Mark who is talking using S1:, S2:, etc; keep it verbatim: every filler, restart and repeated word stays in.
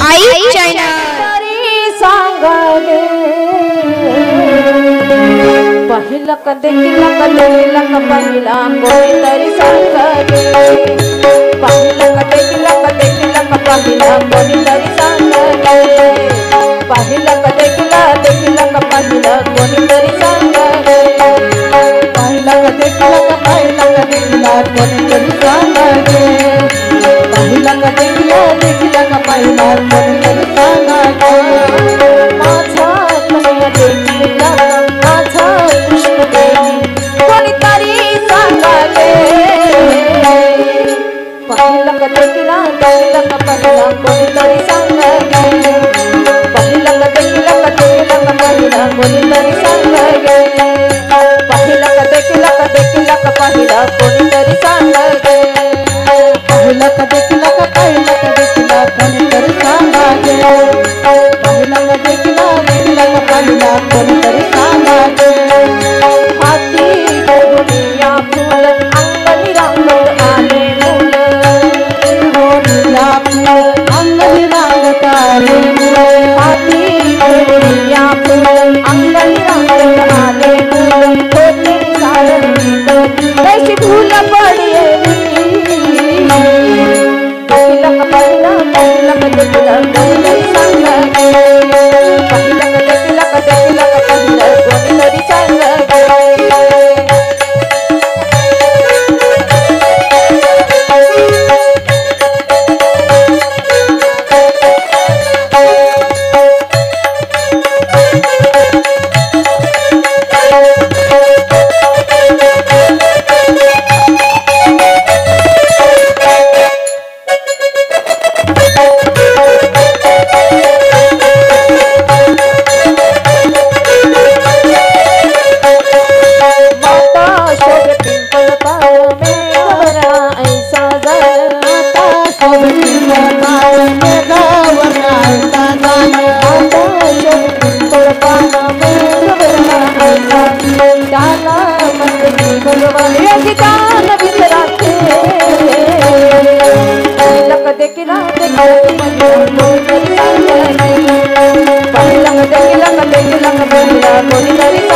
S1: आई channel
S2: सांगाले पहिला का देखिला का देखिला का पहिला कोणीतरी सांगाले पहिला का देखिला का देखिला का पहिला कोणीतरी सांगाले पहिला का देखिला देखिला का पहिला कोणीतरी सांगाले पहिला का देखिला का पहिला का देखिला कोणीतरी सांगाले पहिला का देखिला देखिला का पहिला कोणीतरी सांगाले माझा कन्या देखिला माझा कृष्ण देवी कोणीतरी सांगाले पहिला का देखिला देखिला का पहिला कोणीतरी सांगाले पहिला का देखिला का देखिला का पहिला कोणीतरी सांगाले पहिला का देखिला का देखिला का पहिला कोणीतरी सांगाले पहिला का देखिला का पहिला का देखिला कोणीतरी सांगाले पहिला का देखिला देखिला का पहिला कोणीतरी सांगाले हाती गोनिया फूल अंगणी रांगत आले मुल गोनिया फूल अंगणी रांगत आले मुल हाती गोनिया फूल अंगणी रांगत आले मुल होते सारंगी ऐसी धूल पडिये पहिला का पहिला पहिला का देखिला कोणीतरी सांगाले पहिला का देखिला का देखिला का पहिला कोणीतरी सांगाले देखिला देखिला का पहिला का देखिला का देखिला का पहिला कोणीतरी